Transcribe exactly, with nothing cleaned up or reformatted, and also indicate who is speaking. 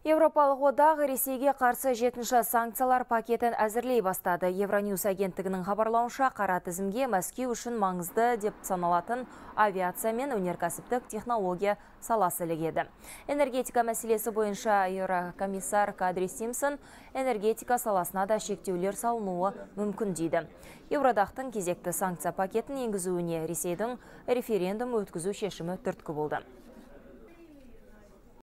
Speaker 1: Европалық одақ Ресейге қарсы жетінші санкциялар пакетін әзірлей бастады. Евроньюз агенттігінің хабарлауынша қара тізімге Мәскеу үшін маңызды деп саналатын авиация мен өнеркәсіптік технология саласы ілігеді. Энергетика мәселесі бойынша Еурокомиссар Кадри Симпсон энергетика саласына да шектеулер салынуы мүмкін дейді. Еуродақтың кезекті санкция пакетін енгізуіне Ресейдің референдум өткізу шешімі түрткі болды.